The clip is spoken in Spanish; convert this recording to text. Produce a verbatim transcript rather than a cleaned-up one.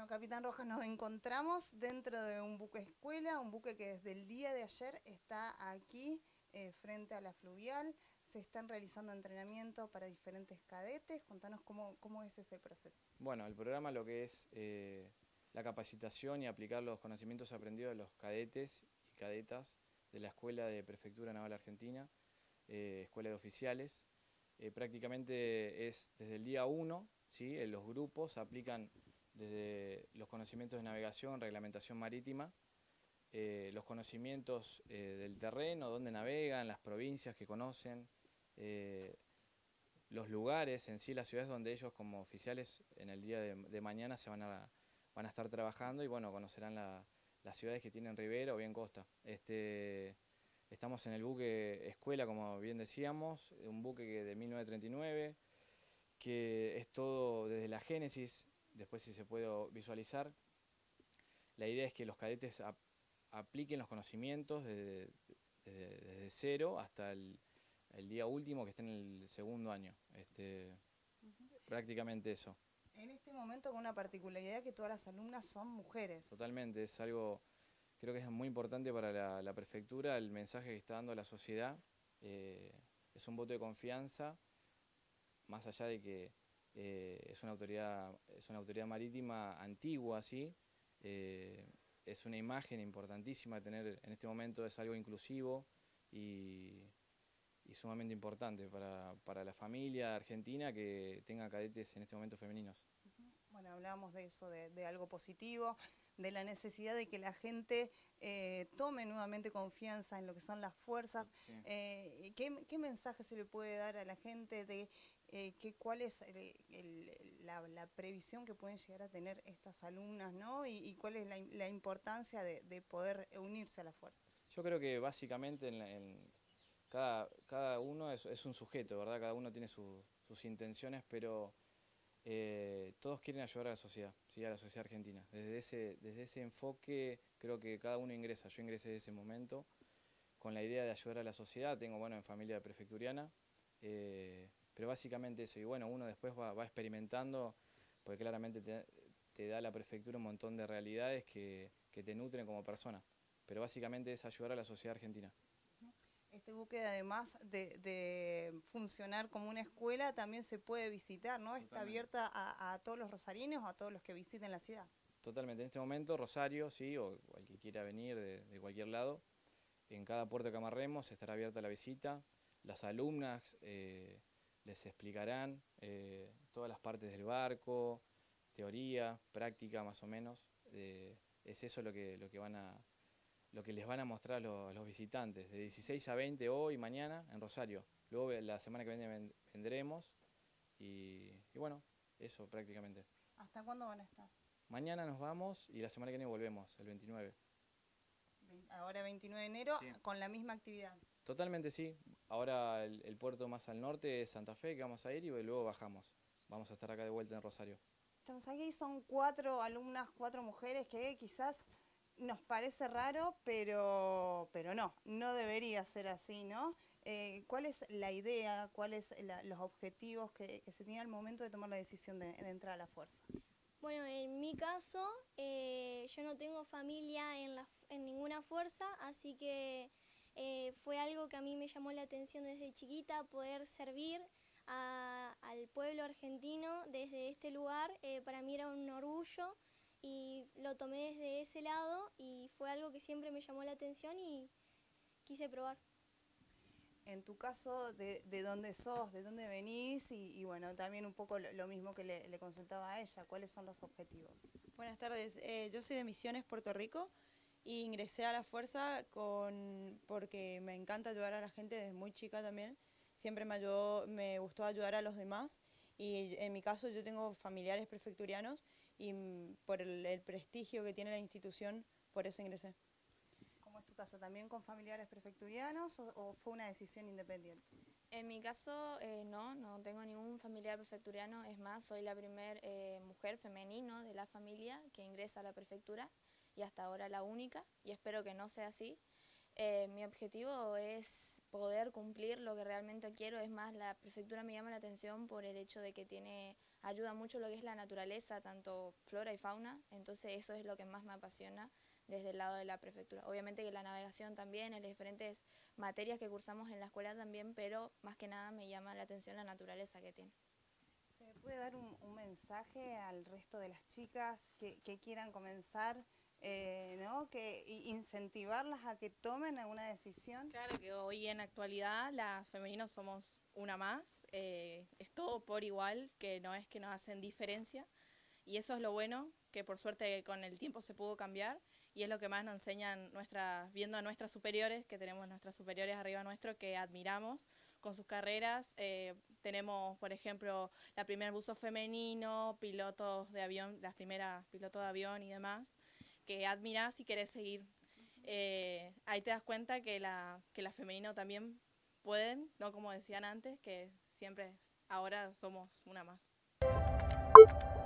Bueno, Capitán Rojas, nos encontramos dentro de un buque escuela, un buque que desde el día de ayer está aquí eh, frente a la fluvial. Se están realizando entrenamientos para diferentes cadetes. Contanos cómo, cómo es ese proceso. Bueno, el programa lo que es eh, la capacitación y aplicar los conocimientos aprendidos de los cadetes y cadetas de la Escuela de Prefectura Naval Argentina, eh, Escuela de Oficiales. Eh, prácticamente es desde el día uno, ¿sí? En los grupos aplican desde los conocimientos de navegación, reglamentación marítima, eh, los conocimientos eh, del terreno, dónde navegan, las provincias que conocen, eh, los lugares en sí, las ciudades donde ellos como oficiales en el día de, de mañana se van a, van a estar trabajando y bueno, conocerán la, las ciudades que tienen ribera o bien costa. Este, estamos en el buque Escuela, como bien decíamos, un buque que de mil novecientos treinta y nueve, que es todo desde la génesis, después si se puede visualizar. La idea es que los cadetes ap apliquen los conocimientos desde, desde, desde cero hasta el, el día último, que esté en el segundo año. Este, uh-huh. Prácticamente eso. En este momento con una particularidad que todas las alumnas son mujeres. Totalmente, es algo, creo que es muy importante para la, la prefectura, el mensaje que está dando a la sociedad. Eh, es un voto de confianza, más allá de que eh, es, una autoridad, es una autoridad marítima antigua, ¿sí? Eh, es una imagen importantísima tener en este momento, es algo inclusivo y, y sumamente importante para, para la familia argentina que tenga cadetes en este momento femeninos. Bueno, hablábamos de eso, de, de algo positivo, de la necesidad de que la gente eh, tome nuevamente confianza en lo que son las fuerzas. Sí. Eh, ¿qué, ¿Qué mensaje se le puede dar a la gente de eh, que, cuál es el, el, la, la previsión que pueden llegar a tener estas alumnas, ¿no? Y, y cuál es la, la importancia de, de poder unirse a la fuerza? Yo creo que básicamente en, en cada, cada uno es, es un sujeto, ¿verdad? Cada uno tiene su, sus intenciones, pero Eh, todos quieren ayudar a la sociedad, ¿sí? A la sociedad argentina. Desde ese, desde ese enfoque creo que cada uno ingresa. Yo ingresé en ese momento con la idea de ayudar a la sociedad. Tengo, bueno, en familia prefecturiana, eh, pero básicamente eso. Y bueno, uno después va, va experimentando, porque claramente te, te da la prefectura un montón de realidades que, que te nutren como persona. Pero básicamente es ayudar a la sociedad argentina. Este buque, además de, de funcionar como una escuela, también se puede visitar, ¿no? Totalmente. Está abierta a, a todos los rosarinos o a todos los que visiten la ciudad. Totalmente. En este momento, Rosario, sí, o, o el que quiera venir de, de cualquier lado, en cada puerto que amarremos estará abierta la visita. Las alumnas eh, les explicarán eh, todas las partes del barco, teoría, práctica más o menos. Eh, es eso lo que, lo que van a... lo que les van a mostrar los, los visitantes, de dieciséis a veinte hoy y mañana en Rosario. Luego la semana que viene vendremos y, y bueno, eso prácticamente. ¿Hasta cuándo van a estar? Mañana nos vamos y la semana que viene volvemos, el veintinueve. Ahora veintinueve de enero, sí. Con la misma actividad. Totalmente sí. Ahora el, el puerto más al norte es Santa Fe, que vamos a ir y luego bajamos. Vamos a estar acá de vuelta en Rosario. Estamos aquí, son cuatro alumnas, cuatro mujeres que quizás nos parece raro, pero, pero no, no debería ser así, ¿no? Eh, ¿Cuál es la idea, cuáles son los objetivos que, que se tiene al momento de tomar la decisión de, de entrar a la fuerza? Bueno, en mi caso, eh, yo no tengo familia en, la, en ninguna fuerza, así que eh, fue algo que a mí me llamó la atención desde chiquita, poder servir a, al pueblo argentino desde este lugar. Eh, para mí era un orgullo y lo tomé desde ese lado y fue algo que siempre me llamó la atención y quise probar. En tu caso, ¿de, de dónde sos, de dónde venís? Y, y bueno, también un poco lo, lo mismo que le, le consultaba a ella, ¿cuáles son los objetivos? Buenas tardes, eh, yo soy de Misiones, Puerto Rico, y ingresé a la fuerza con, porque me encanta ayudar a la gente desde muy chica también. Siempre me, ayudó, me gustó ayudar a los demás y en mi caso yo tengo familiares prefecturianos y por el, el prestigio que tiene la institución, por eso ingresé. ¿Cómo es tu caso? ¿También con familiares prefecturianos o, o fue una decisión independiente? En mi caso, eh, no, no tengo ningún familiar prefecturiano. Es más, soy la primera eh, mujer femenina de la familia que ingresa a la prefectura y hasta ahora la única, y espero que no sea así. Eh, mi objetivo es poder cumplir lo que realmente quiero. Es más, la prefectura me llama la atención por el hecho de que tiene ayuda mucho lo que es la naturaleza, tanto flora y fauna, entonces eso es lo que más me apasiona desde el lado de la prefectura. Obviamente que la navegación también, en las diferentes materias que cursamos en la escuela también, pero más que nada me llama la atención la naturaleza que tiene. ¿Se puede dar un, un mensaje al resto de las chicas que, que quieran comenzar, eh, ¿no? Que incentivarlas a que tomen alguna decisión? Claro que hoy en actualidad las femeninas somos una más, eh, es todo por igual, que no es que nos hacen diferencia, y eso es lo bueno, que por suerte con el tiempo se pudo cambiar, y es lo que más nos enseñan nuestras, viendo a nuestras superiores, que tenemos nuestras superiores arriba nuestro, que admiramos con sus carreras. Eh, tenemos, por ejemplo, la primer buzo femenino, pilotos de avión, las primeras pilotos de avión y demás, que admirás y querés seguir. Eh, ahí te das cuenta que la, que la femenino también pueden, no como decían antes, que siempre, ahora somos una más.